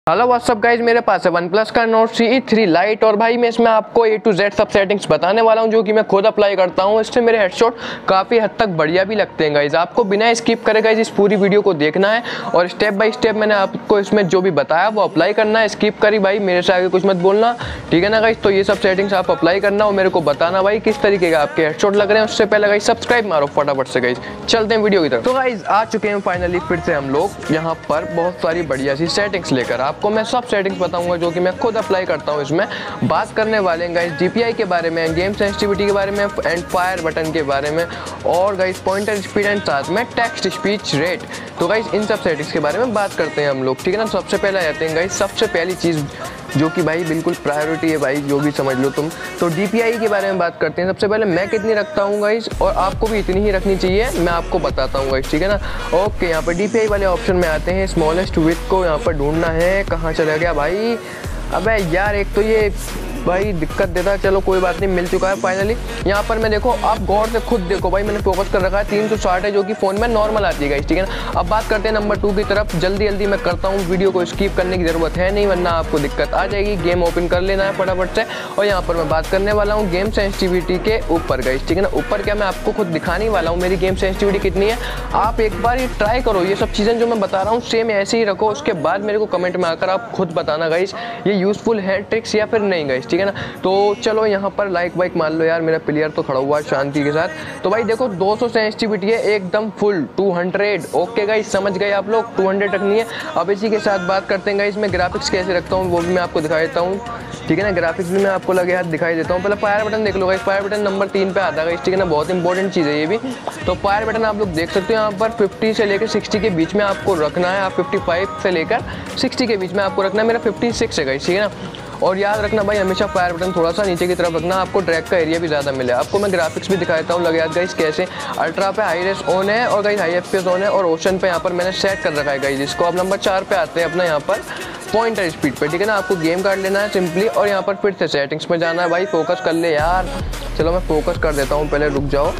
Hello what's up guys, मेरे पास है OnePlus का Nord CE3 Lite और भाई मैं इसमें आपको A to Z सब सेटिंग्स बताने वाला हूं जो कि मैं खुद अप्लाई करता हूं। इससे मेरे हेडशॉट काफ़ी हद तक बढ़िया भी लगते हैं गाइज। आपको बिना स्किप करे गाइज इस पूरी वीडियो को देखना है और स्टेप बाय स्टेप मैंने आपको इसमें जो भी बताया वो अप्लाई करना है। स्किप करी भाई, मेरे से आगे कुछ मत बोलना, ठीक है ना गाइज। तो ये सब सेटिंग्स आप अप्लाई करना और मेरे को बताना भाई किस तरीके का आपके हेडशॉट लग रहे हैं। उससे पहले गाइज सब्सक्राइब मारो फटाफट से गाइज। चलते हैं वीडियो की तरफ। तो गाइज आ चुके हैं फाइनली फिर से हम लोग यहाँ पर बहुत सारी बढ़िया सी सेटिंग्स लेकर। आपको मैं सब सेटिंग्स बताऊंगा जो कि मैं खुद अप्लाई करता हूं। इसमें बात करने वाले हैं गाइस DPI के बारे में, गेम सेंसिटिविटी के बारे में एंड फायर बटन के बारे में और गाइस पॉइंटर स्पीड एंड साथ में टेक्स्ट स्पीच रेट। तो गाइस इन सब सेटिंग्स के बारे में बात करते हैं हम लोग, ठीक है ना। सबसे पहले आते हैं गाइस, सबसे पहली चीज़ जो कि भाई बिल्कुल प्रायोरिटी है भाई, जो भी समझ लो तुम। तो DPI के बारे में बात करते हैं। सबसे पहले मैं कितनी रखता हूँ गाइस और आपको भी इतनी ही रखनी चाहिए, मैं आपको बताता हूँ गाइस, ठीक है ना। ओके, यहाँ पर DPI वाले ऑप्शन में आते हैं। स्मॉलेस्ट विड्थ को यहाँ पर ढूंढना है, कहाँ चला गया भाई। अबे यार एक तो ये भाई दिक्कत देता है, चलो कोई बात नहीं, मिल चुका है फाइनली। यहाँ पर मैं देखो, आप गौर से खुद देखो भाई, मैंने फोकस कर रखा है 360 है जो कि फ़ोन में नॉर्मल आती है गाइस, ठीक है ना। अब बात करते हैं नंबर 2 की तरफ। जल्दी जल्दी मैं करता हूँ, वीडियो को स्किप करने की ज़रूरत है नहीं वरना आपको दिक्कत आ जाएगी। गेम ओपन कर लेना है फटाफट से और यहाँ पर मैं बात करने वाला हूँ गेम सेंसिटिविटी के ऊपर गाइस, ठीक है ना। ऊपर क्या मैं आपको खुद दिखाने वाला हूँ मेरी गेम सेंसिटिविटी कितनी है। आप एक बार ये ट्राई करो, ये सब चीज़ें जो मैं बता रहा हूँ सेम ऐसे ही रखो। उसके बाद मेरे को कमेंट में आकर आप खुद बताना गाइस ये यूज़फुल है ट्रिक्स या फिर नहीं गाइस, ठीक है ना। तो चलो यहाँ पर लाइक वाइक मान लो यार, मेरा प्लेयर तो खड़ा हुआ है शांति के साथ। तो भाई देखो 200 सेंसिटिविटी है एकदम फुल 200। ओके गाइस, समझ गए आप लोग, 200 रखनी है। अब इसी के साथ बात करते हैं गाइस मैं ग्राफिक्स कैसे रखता हूँ वो भी मैं आपको दिखा देता हूँ, ठीक है ना। ग्राफिक्स भी मैं आपको लगे हाथ दिखाई देता हूँ। पहले फायर बटन देख लो गाइस, फायर बटन नंबर 3 पे आता है गाइस, ठीक है ना। बहुत इंपॉर्टेंट चीज़ है ये भी। तो फायर बटन आप लोग देख सकते हो यहाँ पर 50 से लेकर 60 के बीच में आपको रखना है। आप 55 से लेकर 60 के बीच में आपको रखना है। मेरा 56 है गाइस, ठीक है ना। और याद रखना भाई हमेशा फायर बटन थोड़ा सा नीचे की तरफ रखना, आपको ड्रैग का एरिया भी ज़्यादा मिले। आपको मैं ग्राफिक्स भी दिखाता हूँ लगे याद गाइस कैसे। अल्ट्रा पे हाई रेस ऑन है और गाइस हाई FPS ऑन है और ओशन पे यहाँ पर मैंने सेट कर रखा है गाइस। इसको अब नंबर 4 पे आते हैं अपना यहाँ पर पॉइंटर स्पीड पे, ठीक है ना। आपको गेम काट लेना है सिंपली और यहाँ पर फिर से सेटिंग्स में जाना है भाई। फोकस कर ले यार, चलो मैं फोकस कर देता हूँ, पहले रुक जाओ।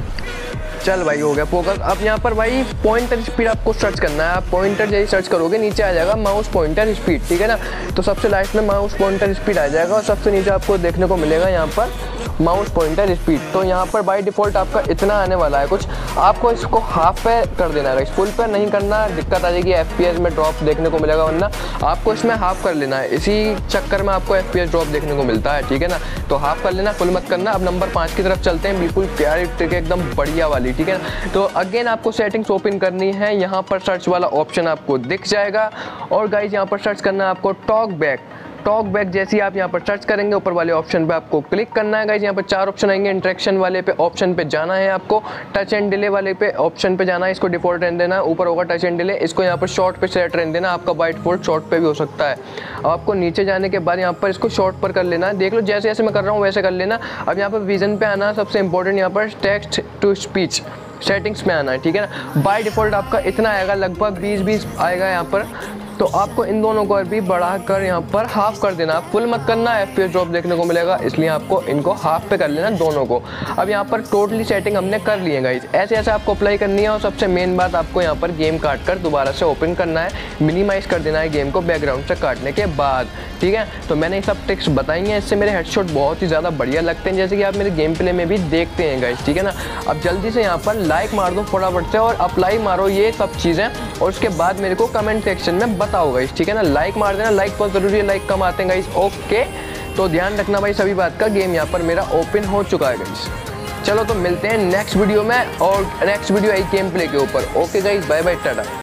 चल भाई हो गया फोकस। अब यहाँ पर भाई पॉइंटर स्पीड आपको सर्च करना है। आप पॉइंटर जैसे सर्च करोगे नीचे आ जाएगा माउस पॉइंटर स्पीड, ठीक है ना। तो सबसे लास्ट में माउस पॉइंटर स्पीड आ जाएगा और सबसे नीचे आपको देखने को मिलेगा यहाँ पर माउस पॉइंटर स्पीड। तो यहाँ पर बाय डिफ़ॉल्ट आपका इतना आने वाला है कुछ, आपको इसको हाफ पे कर देना है। फुल पे नहीं करना, दिक्कत आ जाएगी, FPS में ड्रॉप देखने को मिलेगा, वरना आपको इसमें हाफ कर लेना है। इसी चक्कर में आपको FPS ड्रॉप देखने को मिलता है, ठीक है ना। तो हाफ कर लेना, फुल मत करना। अब नंबर 5 की तरफ चलते हैं, बिल्कुल प्यारी ट्रिक एकदम बढ़िया वाली, ठीक है ना। तो अगेन आपको सेटिंग्स ओपन करनी है, यहाँ पर सर्च वाला ऑप्शन आपको दिख जाएगा और गाइज यहाँ पर सर्च करना है आपको टॉक बैक। टॉक बैक जैसे ही आप यहाँ पर सर्च करेंगे ऊपर वाले ऑप्शन पे आपको क्लिक करना है गाइज। यहाँ पर 4 ऑप्शन आएंगे, इंटरेक्शन वाले पे ऑप्शन पे जाना है आपको, टच एंड डिले वाले पे ऑप्शन पे जाना है, इसको डिफॉल्ट रहने देना है। ऊपर होगा टच एंड डिले, इसको यहाँ पर शॉर्ट पे सेट रहने देना, आपका बाय डिफॉल्ट शॉर्ट पे भी हो सकता है। अब आपको नीचे जाने के बाद यहाँ पर इसको शॉर्ट पर कर लेना है। देख लो जैसे जैसे मैं कर रहा हूँ वैसे कर लेना। अब यहाँ पर विजन पे आना, सबसे इंपॉर्टेंट यहाँ पर टेक्स्ट टू स्पीच सेटिंग्स में आना है, ठीक है ना। बाय डिफ़ॉल्ट आपका इतना आएगा, लगभग 20 आएगा यहाँ पर। तो आपको इन दोनों को भी बढ़ाकर यहाँ पर हाफ कर देना, फुल मत करना, FPS ड्रॉप देखने को मिलेगा, इसलिए आपको इनको हाफ पे कर लेना दोनों को। अब यहाँ पर टोटली सेटिंग हमने कर ली है गाइज। ऐसे ऐसे आपको अप्लाई करनी है और सबसे मेन बात आपको यहाँ पर गेम काट कर दोबारा से ओपन करना है, मिनिमाइज़ कर देना है गेम को बैकग्राउंड से काटने के बाद, ठीक है। तो मैंने ये सब ट्रिक्स बताई हैं, इससे मेरे हेडशॉट बहुत ही ज़्यादा बढ़िया लगते हैं, जैसे कि आप मेरे गेम प्ले में भी देखते हैं गाइज, ठीक है ना। अब जल्दी से यहाँ पर लाइक मार दो फटाफट से और अप्लाई मारो ये सब चीज़ें और उसके बाद मेरे को कमेंट सेक्शन में बताओ गाइज, ठीक है ना। लाइक मार देना, लाइक बहुत ज़रूरी है, लाइक कम आते हैं गाइज। ओके, तो ध्यान रखना भाई सभी बात का। गेम यहाँ पर मेरा ओपन हो चुका है गाइज। चलो तो मिलते हैं नेक्स्ट वीडियो में और नेक्स्ट वीडियो आई गेम प्ले के ऊपर। Okay guys, bye bye, Tata.